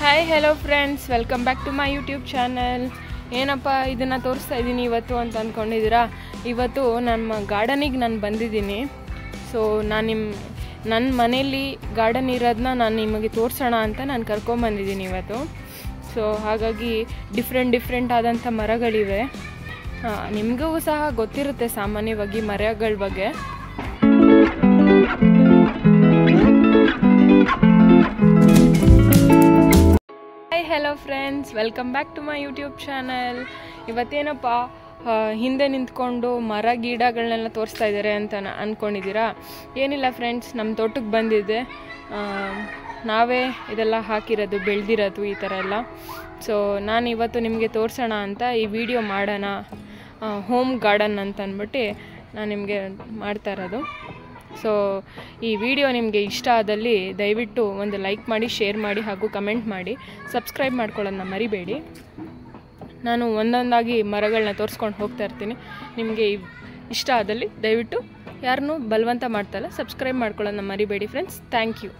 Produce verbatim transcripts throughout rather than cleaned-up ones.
Hi hello friends, welcome back to my YouTube channel. ಏನಪ್ಪ ಇದನ್ನು ತೋರಿಸ್ತಾ ಇದ್ದೀನಿ ಇವತ್ತು ಅಂತ ಅಂದ್ಕೊಂಡಿದ್ದೀರಾ? ಇವತ್ತು ನಮ್ಮ ಗಾರ್ಡನಿಗೆ ನಾನು ಬಂದಿದ್ದೀನಿ. ಸೊ ನಾನು ನಿಮ್ಮ ನನ್ನ ಮನೇಲಿ ಗಾರ್ಡನ್ ಇರೋದನ್ನ ನಾನು ನಿಮಗೆ ತೋರಿಸೋಣ ಅಂತ ನಾನು ಕರ್ಕೊಂಬಂದಿದ್ದೀನಿ ಇವತ್ತು. ಸೊ ಹಾಗಾಗಿ ಡಿಫ್ರೆಂಟ್ ಡಿಫ್ರೆಂಟ್ ಆದಂಥ ಮರಗಳಿವೆ. ನಿಮಗೂ ಸಹ ಗೊತ್ತಿರುತ್ತೆ ಸಾಮಾನ್ಯವಾಗಿ ಮರಗಳ ಬಗ್ಗೆ. Hi hello friends, welcome back to my YouTube channel. ಇವತ್ತೇನಪ್ಪ ಹಿಂದೆ ನಿಂತ್ಕೊಂಡು ಮರ ಗಿಡಗಳನ್ನೆಲ್ಲ ತೋರಿಸ್ತಾ ಇದ್ದಾರೆ ಅಂತ ಅಂದ್ಕೊಂಡಿದ್ದೀರಾ? ಏನಿಲ್ಲ ಫ್ರೆಂಡ್ಸ್, ನಮ್ಮ ತೋಟಕ್ಕೆ ಬಂದಿದ್ದೆ. ನಾವೇ ಇದೆಲ್ಲ ಹಾಕಿರೋದು, ಬೆಳೆದಿರೋದು ಈ ಥರ ಎಲ್ಲ. ಸೊ ನಾನು ಇವತ್ತು ನಿಮಗೆ ತೋರಿಸೋಣ ಅಂತ ಈ ವಿಡಿಯೋ ಮಾಡೋಣ. ಹೋಮ್ ಗಾರ್ಡನ್ ಅಂತ ಅಂದ್ಬಿಟ್ಟು ನಾನು ನಿಮಗೆ ಮಾಡ್ತಾ ಇರೋದು. ಸೊ ಈ ವಿಡಿಯೋ ನಿಮಗೆ ಇಷ್ಟ ಆದಲ್ಲಿ ದಯವಿಟ್ಟು ಒಂದು ಲೈಕ್ ಮಾಡಿ, ಶೇರ್ ಮಾಡಿ ಹಾಗೂ ಕಮೆಂಟ್ ಮಾಡಿ. ಸಬ್ಸ್ಕ್ರೈಬ್ ಮಾಡ್ಕೊಳ್ಳೋದನ್ನ ಮರಿಬೇಡಿ. ನಾನು ಒಂದೊಂದಾಗಿ ಮರಗಳನ್ನ ತೋರಿಸ್ಕೊಂಡು ಹೋಗ್ತಾ ಇರ್ತೀನಿ. ನಿಮಗೆ ಇಷ್ಟ ಆದಲ್ಲಿ ದಯವಿಟ್ಟು ಯಾರನ್ನೂ ಬಲವಂತ ಮಾಡ್ತಾಯಿಲ್ಲ, ಸಬ್ಸ್ಕ್ರೈಬ್ ಮಾಡ್ಕೊಳ್ಳೋದನ್ನ ಮರಿಬೇಡಿ ಫ್ರೆಂಡ್ಸ್. Thank you.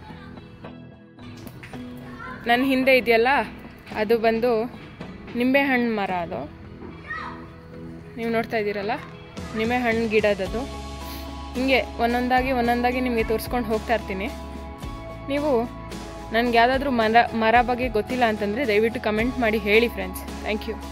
ನನ್ನ ಹಿಂದೆ ಇದೆಯಲ್ಲ, ಅದು ಬಂದು ನಿಂಬೆಹಣ್ಣು ಮರ. ಅದು ನೀವು ನೋಡ್ತಾ ಇದ್ದೀರಲ್ಲ, ನಿಂಬೆಹಣ್ಣು ಗಿಡದದು. ಹಿಂಗೆ ಒಂದೊಂದಾಗಿ ಒಂದೊಂದಾಗಿ ನಿಮಗೆ ತೋರಿಸ್ಕೊಂಡು ಹೋಗ್ತಾ ಇರ್ತೀನಿ. ನೀವು ನನಗೆ ಯಾವುದಾದ್ರೂ ಮರ ಮರ ಬಗ್ಗೆ ಗೊತ್ತಿಲ್ಲ ಅಂತಂದರೆ ದಯವಿಟ್ಟು ಕಮೆಂಟ್ ಮಾಡಿ ಹೇಳಿ ಫ್ರೆಂಡ್ಸ್. Thank you.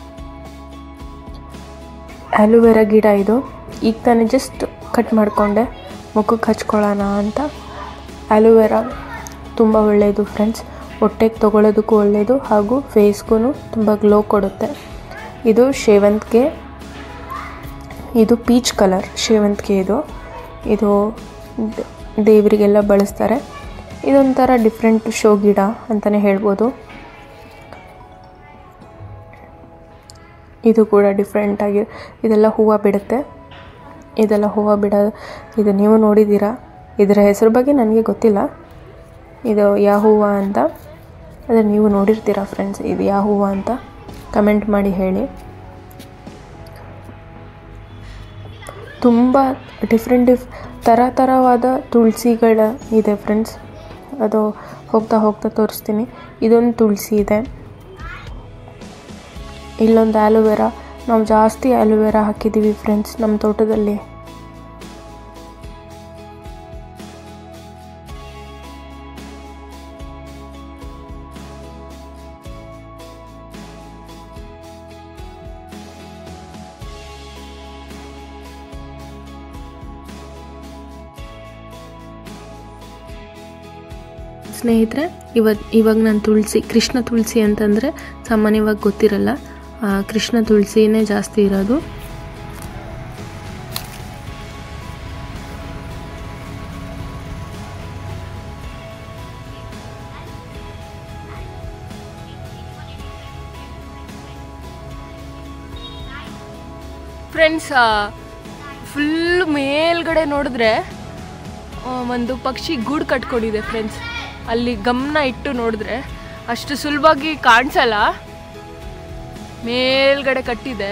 ಆ್ಯಲೋವೆರಾ ಗಿಡ ಇದು. ಈಗ ತಾನೇ ಜಸ್ಟ್ ಕಟ್ ಮಾಡಿಕೊಂಡೆ, ಮುಖಕ್ಕೆ ಹಚ್ಕೊಳ್ಳೋಣ ಅಂತ. ಆ್ಯಲೋವೆರಾ ತುಂಬ ಒಳ್ಳೆಯದು ಫ್ರೆಂಡ್ಸ್. ಹೊಟ್ಟೆಗೆ ತೊಗೊಳ್ಳೋದಕ್ಕೂ ಒಳ್ಳೆಯದು ಹಾಗೂ ಫೇಸ್ಗೂ ತುಂಬ ಗ್ಲೋ ಕೊಡುತ್ತೆ. ಇದು ಸೇವಂತಿಗೆ, ಇದು ಪೀಚ್ ಕಲರ್ ಸೇವಂತಿಗೆ. ಇದು ಇದು ದೇವರಿಗೆಲ್ಲ ಬಳಸ್ತಾರೆ. ಇದೊಂಥರ ಡಿಫ್ರೆಂಟ್ ಶೋ ಗಿಡ ಅಂತಲೇ ಹೇಳ್ಬೋದು. ಇದು ಕೂಡ ಡಿಫ್ರೆಂಟಾಗಿ ಇದೆಲ್ಲ ಹೂವು ಬಿಡುತ್ತೆ. ಇದೆಲ್ಲ ಹೂವು ಬಿಡೋ ಇದು ನೀವು ನೋಡಿದ್ದೀರಾ. ಇದರ ಹೆಸರು ಬಗ್ಗೆ ನನಗೆ ಗೊತ್ತಿಲ್ಲ, ಇದು ಯಾವ ಹೂವು ಅಂತ. ಆದರೆ ನೀವು ನೋಡಿರ್ತೀರಾ ಫ್ರೆಂಡ್ಸ್, ಇದು ಯಾವ ಹೂವು ಅಂತ ಕಮೆಂಟ್ ಮಾಡಿ ಹೇಳಿ. ತುಂಬ ಡಿಫ್ರೆಂಟ್ ಡಿಫ್ ಥರ ಥರವಾದ ತುಳಸಿಗಳ ಇದೆ ಫ್ರೆಂಡ್ಸ್. ಅದು ಹೋಗ್ತಾ ಹೋಗ್ತಾ ತೋರಿಸ್ತೀನಿ. ಇದೊಂದು ತುಳಸಿ ಇದೆ, ಇಲ್ಲೊಂದು ಆ್ಯಲೋವೆರಾ. ನಾವು ಜಾಸ್ತಿ ಆ್ಯಲೋವೆರಾ ಹಾಕಿದ್ದೀವಿ ಫ್ರೆಂಡ್ಸ್ ನಮ್ಮ ತೋಟದಲ್ಲಿ. ಸ್ನೇಹಿತರೆ, ಇವತ್ತು ಇವಾಗ ನಾನು ತುಳಸಿ, ಕೃಷ್ಣ ತುಳಸಿ ಅಂತಂದರೆ ಸಾಮಾನ್ಯವಾಗಿ ಗೊತ್ತಿರಲ್ಲ. ಕೃಷ್ಣ ತುಳಸಿನೇ ಜಾಸ್ತಿ ಇರೋದು. ಫ್ರೆಂಡ್ಸ್, ಫುಲ್ ಮೇಲ್ಗಡೆ ನೋಡಿದ್ರೆ ಒಂದು ಪಕ್ಷಿ ಗೂಡು ಕಟ್ಕೊಂಡಿದೆ ಫ್ರೆಂಡ್ಸ್. ಅಲ್ಲಿ ಗಮನ ಇಟ್ಟು ನೋಡಿದ್ರೆ ಅಷ್ಟು ಸುಲಭವಾಗಿ ಕಾಣಿಸಲ್ಲ. ಮೇಲ್ಗಡೆ ಕಟ್ಟಿದೆ,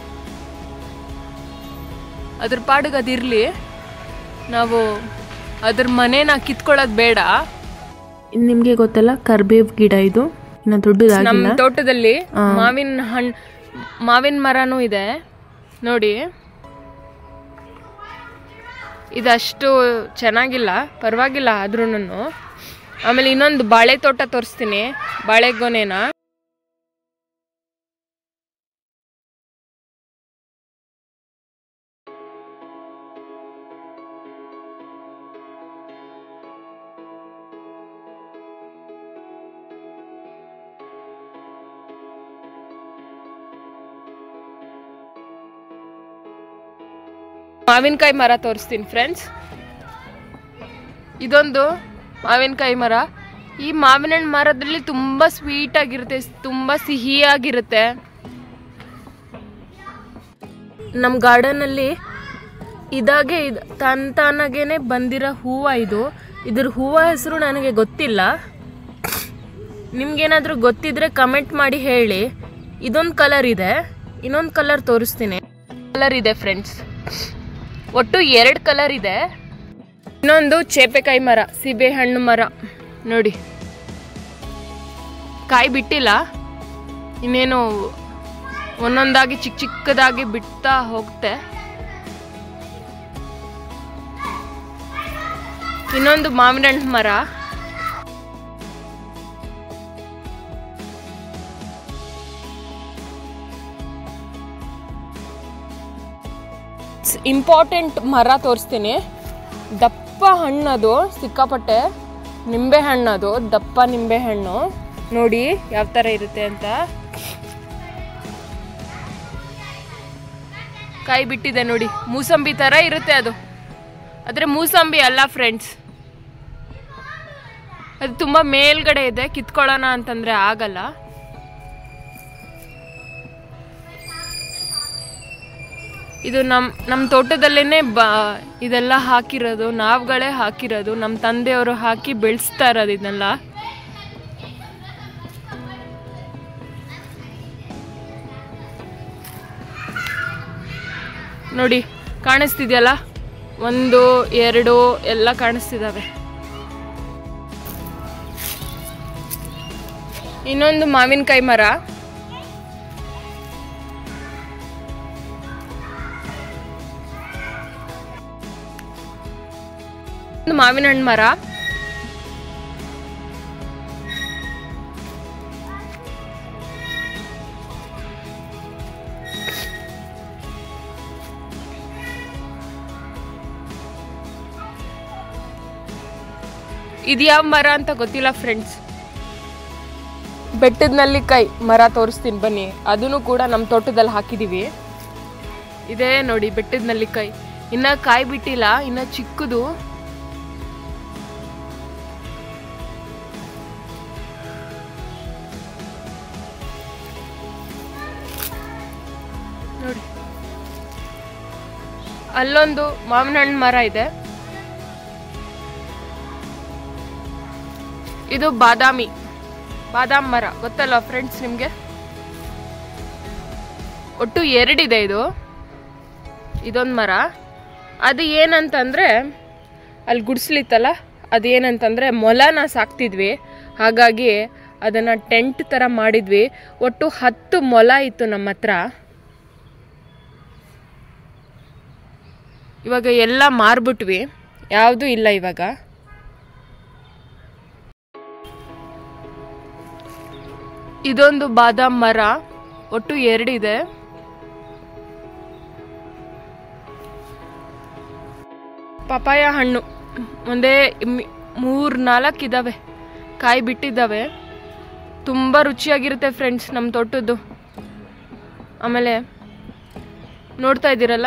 ಅದ್ರ ಪಾಡಿಗೆ ಅದಿರಲಿ. ನಾವು ಅದ್ರ ಮನೇನ ಕಿತ್ಕೊಳ್ಳೋದು ಬೇಡ. ನಿಮಗೆ ಗೊತ್ತಲ್ಲ, ಕರ್ಬೇವ್ ಗಿಡ. ಇದು ಇನ್ನು ದೊಡ್ಡದಾಗಿಲ್ಲ. ನಮ್ಮ ತೋಟದಲ್ಲಿ ಮಾವಿನ ಹಣ್ಣು ಮಾವಿನ ಮರನೂ ಇದೆ ನೋಡಿ. ಇದಷ್ಟು ಚೆನ್ನಾಗಿಲ್ಲ, ಪರವಾಗಿಲ್ಲ ಆದ್ರೂ. ಆಮೇಲೆ ಇನ್ನೊಂದು ಬಾಳೆ ತೋಟ ತೋರಿಸ್ತೀನಿ, ಬಾಳೆಗೊನೆನ. ಮಾವಿನಕಾಯಿ ಮರ ತೋರಿಸ್ತೀನಿ ಫ್ರೆಂಡ್ಸ್. ಇದೊಂದು ಮಾವಿನಕಾಯಿ ಮರ. ಈ ಮಾವಿನ ಹಣ್ಣು ಮರದಲ್ಲಿ ತುಂಬ ಸ್ವೀಟ್ ಆಗಿರುತ್ತೆ, ತುಂಬ ಸಿಹಿಯಾಗಿರುತ್ತೆ. ನಮ್ಮ ಗಾರ್ಡನಲ್ಲಿ ಇದಾಗೆ ಇದು ತನ್ ತಾನಾಗೇನೆ ಬಂದಿರೋ ಹೂವು ಇದು. ಇದ್ರ ಹೂವು ಹೆಸರು ನನಗೆ ಗೊತ್ತಿಲ್ಲ. ನಿಮ್ಗೇನಾದರೂ ಗೊತ್ತಿದ್ರೆ ಕಮೆಂಟ್ ಮಾಡಿ ಹೇಳಿ. ಇದೊಂದು ಕಲರ್ ಇದೆ, ಇನ್ನೊಂದು ಕಲರ್ ತೋರಿಸ್ತೀನಿ. ಕಲರ್ ಇದೆ ಫ್ರೆಂಡ್ಸ್, ಒಟ್ಟು ಎರಡು ಕಲರ್ ಇದೆ. ಇನ್ನೊಂದು ಚೇಪೆಕಾಯಿ ಮರ, ಸೀಬೆ ಹಣ್ಣು ಮರ ನೋಡಿ. ಕಾಯಿ ಬಿಟ್ಟಿಲ್ಲ, ಇನ್ನೇನು ಒಂದೊಂದಾಗಿ ಚಿಕ್ಕ ಚಿಕ್ಕದಾಗಿ ಬಿಡ್ತಾ ಹೋಗುತ್ತೆ. ಇನ್ನೊಂದು ಮಾವಿನ ಹಣ್ಣು ಮರ. ಇಂಪಾರ್ಟೆಂಟ್ ಮರ ತೋರಿಸ್ತೀನಿ. ದಪ್ಪ ಹಣ್ಣದು ಸಿಕ್ಕಾಪಟ್ಟೆ, ನಿಂಬೆ ಹಣ್ಣದು ದಪ್ಪ ನಿಂಬೆ ಹಣ್ಣು ನೋಡಿ ಯಾವ ಥರ ಇರುತ್ತೆ ಅಂತ. ಕಾಯಿ ಬಿಟ್ಟಿದೆ ನೋಡಿ, ಮೂಸಂಬಿ ಥರ ಇರುತ್ತೆ ಅದು, ಆದರೆ ಮೂಸಂಬಿ ಅಲ್ಲ ಫ್ರೆಂಡ್ಸ್. ಅದು ತುಂಬ ಮೇಲ್ಗಡೆ ಇದೆ, ಕಿತ್ಕೊಳ್ಳೋಣ ಅಂತಂದರೆ ಆಗಲ್ಲ. ಇದು ನಮ್ಮ ನಮ್ಮ ತೋಟದಲ್ಲೇ ಬ ಇದೆಲ್ಲ ಹಾಕಿರೋದು, ನಾವುಗಳೇ ಹಾಕಿರೋದು, ನಮ್ಮ ತಂದೆಯವರು ಹಾಕಿ ಬೆಳೆಸ್ತಾ ಇರೋದು ಇದನ್ನೆಲ್ಲ. ನೋಡಿ ಕಾಣಿಸ್ತಿದೆಯಲ್ಲ, ಒಂದು ಎರಡು ಎಲ್ಲ ಕಾಣಿಸ್ತಿದ್ದಾವೆ. ಇನ್ನೊಂದು ಮಾವಿನಕಾಯಿ ಮರ. ಒಂದು ಮಾವಿನ ಹಣ್ಣು ಮರ. ಇದು ಯಾವ ಮರ ಅಂತ ಗೊತ್ತಿಲ್ಲ ಫ್ರೆಂಡ್ಸ್. ಬೆಟ್ಟದ ನೆಲ್ಲಿಕಾಯಿ ಮರ ತೋರಿಸ್ತೀನಿ ಬನ್ನಿ, ಅದನ್ನು ಕೂಡ ನಮ್ಮ ತೋಟದಲ್ಲಿ ಹಾಕಿದ್ದೀವಿ. ಇದೇ ನೋಡಿ ಬೆಟ್ಟದ ನೆಲ್ಲಿಕಾಯಿ, ಇನ್ನ ಕಾಯಿ ಬಿಟ್ಟಿಲ್ಲ, ಇನ್ನ ಚಿಕ್ಕದು. ನೋಡಿ ಅಲ್ಲೊಂದು ಮಾವಿನ ಹಣ್ಣು ಮರ ಇದೆ. ಇದು ಬಾದಾಮಿ ಬಾದಾಮ್ ಮರ ಗೊತ್ತಲ್ಲ ಫ್ರೆಂಡ್ಸ್ ನಿಮಗೆ. ಒಟ್ಟು ಎರಡಿದೆ. ಇದು ಇದೊಂದು ಮರ. ಅದು ಏನಂತಂದರೆ ಅಲ್ಲಿ ಗುಡಿಸ್ಲಿತ್ತಲ್ಲ, ಅದು ಏನಂತಂದರೆ ಮೊಲನ ಸಾಕ್ತಿದ್ವಿ, ಹಾಗಾಗಿ ಅದನ್ನು ಟೆಂಟ್ ಥರ ಮಾಡಿದ್ವಿ. ಒಟ್ಟು ಹತ್ತು ಮೊಲ ಇತ್ತು ನಮ್ಮ ಹತ್ರ. ಇವಾಗ ಎಲ್ಲ ಮಾರ್ಬಿಟ್ವಿ, ಯಾವುದೂ ಇಲ್ಲ ಇವಾಗ. ಇದೊಂದು ಬಾದಾಮ್ ಮರ, ಒಟ್ಟು ಎರಡಿದೆ. ಪಪಾಯ ಹಣ್ಣು ಒಂದೇ ಮೂರು ನಾಲ್ಕು ಇದ್ದಾವೆ, ಕಾಯಿ ಬಿಟ್ಟಿದ್ದಾವೆ. ತುಂಬ ರುಚಿಯಾಗಿರುತ್ತೆ ಫ್ರೆಂಡ್ಸ್ ನಮ್ಮ ತೋಟದ್ದು. ಆಮೇಲೆ ನೋಡ್ತಾ ಇದ್ದೀರಲ್ಲ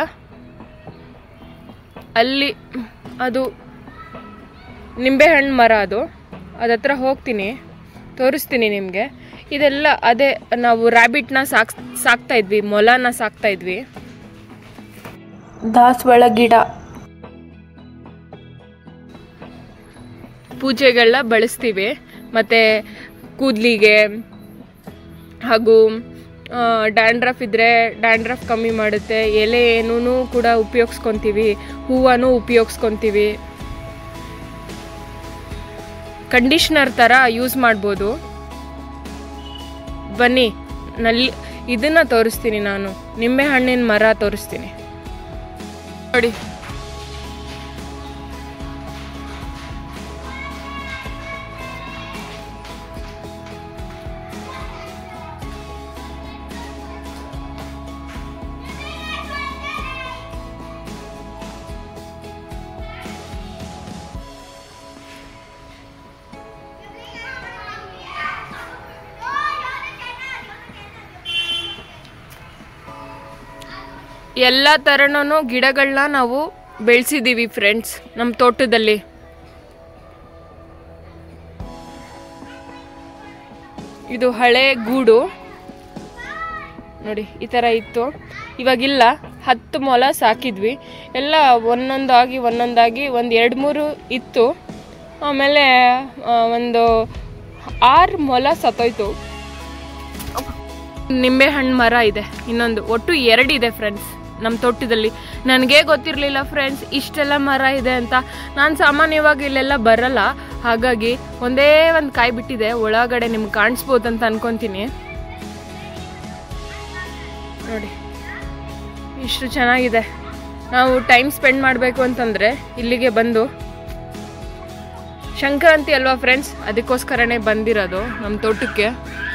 ಅಲ್ಲಿ, ಅದು ನಿಂಬೆಹಣ್ಣು ಮರ. ಅದು ಅದತ್ರ ಹೋಗ್ತೀನಿ, ತೋರಿಸ್ತೀನಿ ನಿಮಗೆ. ಇದೆಲ್ಲ ಅದೇ ನಾವು ರ್ಯಾಬಿಟ್ನ ಸಾಕ್ ಸಾಕ್ತಾ ಇದ್ವಿ, ಮೊಲನ ಸಾಕ್ತಾ ಇದ್ವಿ. ದಾಸವಾಳ ಗಿಡ ಪೂಜೆಗಳನ್ನ ಬಳಸ್ತೀವಿ, ಮತ್ತು ಕೂದಲಿಗೆ ಹಾಗೂ ಡ್ಯಾಂಡ್ರಫ್ ಇದ್ದರೆ ಡ್ಯಾಂಡ್ರಫ್ ಕಮ್ಮಿ ಮಾಡುತ್ತೆ. ಎಲೆನೂ ಕೂಡ ಉಪಯೋಗಿಸ್ಕೊತೀವಿ, ಹೂವೂ ಉಪಯೋಗಿಸ್ಕೊತೀವಿ. ಕಂಡೀಷ್ನರ್ ಥರ ಯೂಸ್ ಮಾಡ್ಬೋದು. ಬನ್ನಿ ನಲ್ಲಿ ಇದನ್ನು ತೋರಿಸ್ತೀನಿ ನಾನು, ನಿಂಬೆ ಹಣ್ಣಿನ ಮರ ತೋರಿಸ್ತೀನಿ ನೋಡಿ. ಎಲ್ಲ ಥರನೂ ಗಿಡಗಳನ್ನ ನಾವು ಬೆಳೆಸಿದ್ದೀವಿ ಫ್ರೆಂಡ್ಸ್ ನಮ್ಮ ತೋಟದಲ್ಲಿ. ಇದು ಹಳೆ ಗೂಡು ನೋಡಿ, ಈ ಥರ ಇತ್ತು. ಇವಾಗಿಲ್ಲ, ಹತ್ತು ಮೊಲ ಸಾಕಿದ್ವಿ. ಎಲ್ಲ ಒಂದೊಂದಾಗಿ ಒಂದೊಂದಾಗಿ ಒಂದು ಎರಡು ಮೂರು ಇತ್ತು. ಆಮೇಲೆ ಒಂದು ಆರು ಮೊಲ ಸತ್ತೋಯ್ತು. ನಿಂಬೆಹಣ್ಣು ಮರ ಇದೆ ಇನ್ನೊಂದು, ಒಟ್ಟು ಎರಡಿದೆ ಫ್ರೆಂಡ್ಸ್ ನಮ್ಮ ತೋಟದಲ್ಲಿ. ನನಗೇ ಗೊತ್ತಿರಲಿಲ್ಲ ಫ್ರೆಂಡ್ಸ್ ಇಷ್ಟೆಲ್ಲ ಮರ ಇದೆ ಅಂತ. ನಾನು ಸಾಮಾನ್ಯವಾಗಿ ಇಲ್ಲೆಲ್ಲ ಬರಲ್ಲ, ಹಾಗಾಗಿ ಒಂದೇ ಒಂದು ಕಾಯಿ ಬಿಟ್ಟಿದೆ, ಒಳಗಡೆ ನಿಮ್ಗೆ ಕಾಣಿಸ್ಬೋದು ಅಂತ ಅನ್ಕೊತೀನಿ. ನೋಡಿ ಇಷ್ಟು ಚೆನ್ನಾಗಿದೆ. ನಾವು ಟೈಮ್ ಸ್ಪೆಂಡ್ ಮಾಡಬೇಕು ಅಂತಂದರೆ ಇಲ್ಲಿಗೆ ಬಂದು, ಸಂಕ್ರಾಂತಿ ಅಲ್ವಾ ಫ್ರೆಂಡ್ಸ್, ಅದಕ್ಕೋಸ್ಕರನೇ ಬಂದಿರೋದು ನಮ್ಮ ತೋಟಕ್ಕೆ.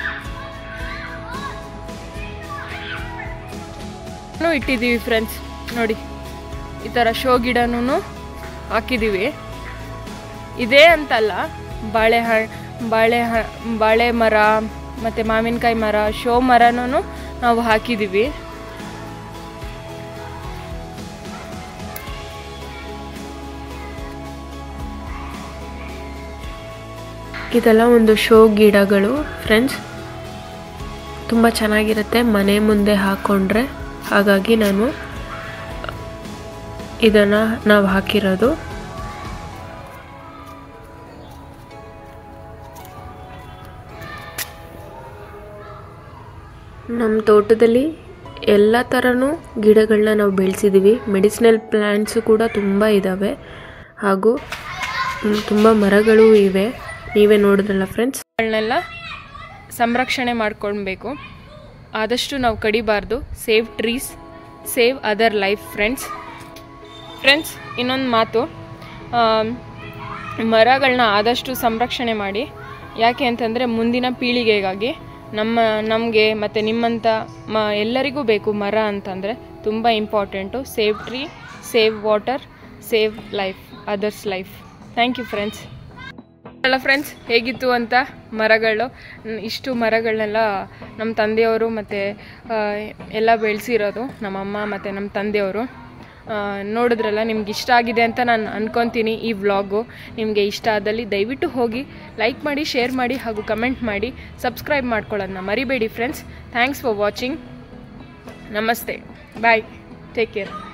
ಇಟ್ಟಿದ್ದೀವಿ ಫ್ರೆಂಡ್ಸ್, ನೋಡಿ ಈ ಥರ ಶೋ ಗಿಡನೂ ಹಾಕಿದ್ದೀವಿ. ಇದೇ ಅಂತಲ್ಲ, ಬಾಳೆಹಣ್ಣು ಬಾಳೆ ಬಾಳೆ ಮರ ಮತ್ತು ಮಾವಿನಕಾಯಿ ಮರ, ಶೋ ಮರನೂ ನಾವು ಹಾಕಿದ್ದೀವಿ. ಇದೆಲ್ಲ ಒಂದು ಶೋ ಗಿಡಗಳು ಫ್ರೆಂಡ್ಸ್, ತುಂಬ ಚೆನ್ನಾಗಿರುತ್ತೆ ಮನೆ ಮುಂದೆ ಹಾಕ್ಕೊಂಡ್ರೆ. ಹಾಗಾಗಿ ನಾನು ಇದನ್ನು ನಾವು ಹಾಕಿರೋದು. ನಮ್ಮ ತೋಟದಲ್ಲಿ ಎಲ್ಲ ಥರನೂ ಗಿಡಗಳನ್ನ ನಾವು ಬೆಳೆಸಿದ್ದೀವಿ. ಮೆಡಿಸಿನಲ್ ಪ್ಲ್ಯಾಂಟ್ಸು ಕೂಡ ತುಂಬ ಇದ್ದಾವೆ, ಹಾಗೂ ತುಂಬ ಮರಗಳು ಇವೆ. ನೀವೇ ನೋಡಿದ್ರಲ್ಲ ಫ್ರೆಂಡ್ಸ್. ಗಳನ್ನೆಲ್ಲ ಸಂರಕ್ಷಣೆ ಮಾಡ್ಕೊಳ್ಬೇಕು, ಆದಷ್ಟು ನಾವು ಕಡಿಬಾರ್ದು. Save trees, save other life friends. Friends ಇನ್ನೊಂದು ಮಾತು, ಮರಗಳನ್ನ ಆದಷ್ಟು ಸಂರಕ್ಷಣೆ ಮಾಡಿ. ಯಾಕೆ ಅಂತಂದರೆ ಮುಂದಿನ ಪೀಳಿಗೆಗಾಗಿ, ನಮ್ಮ ನಮಗೆ ಮತ್ತು ನಿಮ್ಮಂಥ ಮ ಎಲ್ಲರಿಗೂ ಬೇಕು ಮರ ಅಂತಂದರೆ, ತುಂಬ important. Save tree, save water, save life, others life. Thank you friends. ಅಲ್ಲ ಫ್ರೆಂಡ್ಸ್, ಹೇಗಿತ್ತು ಅಂತ ಮರಗಳು. ಇಷ್ಟು ಮರಗಳನ್ನೆಲ್ಲ ನಮ್ಮ ತಂದೆಯವರು ಮತ್ತು ಎಲ್ಲ ಬೆಳೆಸಿರೋದು, ನಮ್ಮಮ್ಮ ಮತ್ತು ನಮ್ಮ ತಂದೆಯವರು. ನೋಡಿದ್ರಲ್ಲ, ನಿಮ್ಗೆ ಇಷ್ಟ ಆಗಿದೆ ಅಂತ ನಾನು ಅಂದ್ಕೊತೀನಿ. ಈ ವ್ಲಾಗು ನಿಮಗೆ ಇಷ್ಟ ಆದಲ್ಲಿ ದಯವಿಟ್ಟು ಹೋಗಿ ಲೈಕ್ ಮಾಡಿ, ಶೇರ್ ಮಾಡಿ ಹಾಗೂ ಕಮೆಂಟ್ ಮಾಡಿ. ಸಬ್ಸ್ಕ್ರೈಬ್ ಮಾಡ್ಕೊಳ್ಳೋದನ್ನ ಮರಿಬೇಡಿ ಫ್ರೆಂಡ್ಸ್. Thanks for watching. ನಮಸ್ತೆ, ಬಾಯ್, ಟೇಕ್ ಕೇರ್.